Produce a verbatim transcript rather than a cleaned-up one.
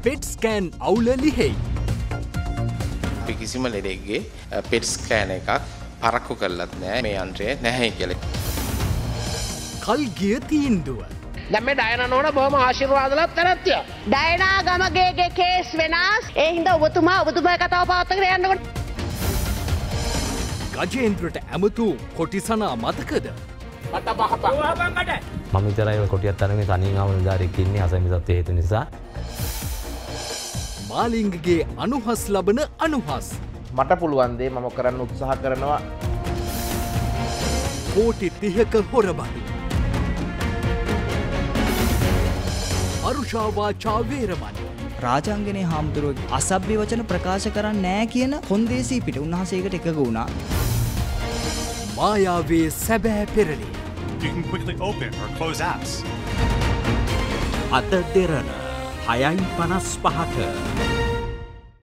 Pet scan අවුල ලිහෙයි. අපි කිසිම ලෙඩෙක්ගේ පෙට් ස්කෑන් එකක් පරක්කු කරලත් නෑ මේ යන්ත්‍රය නැහැ කියලා. කල්ගිය තීන්දුව. දැන් මේ ඩයනා නෝන බොහොම ආශිර්වාදලත් තරත්තිය. ඩයනා ගමගේගේ කේස් වෙනස්. ඒ හින්දා ඔබතුමා ඔබතුමා කතාව පවත්වාගෙන යන්නකොට. ගජේන්ද්‍රට ඇමතු කොටිසනා මතකද? මට බහපන්. මම විතරයි කොටියක් තරමේ තනියෙන් ආව නිලධාරියෙක් ඉන්නේ අසමිසත් හේතු නිසා. මාලිංගගේ අනුහස් ලබන අනුහස්. මට පුළුවන් දේ මම කරන්න උත්සාහ කරනවා. කෝටි තිහක හොරබඩු. අරුෂාවාචා වේරමණි. රාජාංගනේ හාමුදුරුවෝ අසභ්‍ය වචන ප්‍රකාශ කරන්නේ නැහැ කියන කොන්දේසී පිට උන්වහන්සේකට එකග වුණා. මායාවේ සැබෑ පෙරළි. You can quickly open or close apps. AdaDerana හයයි පනස් පහට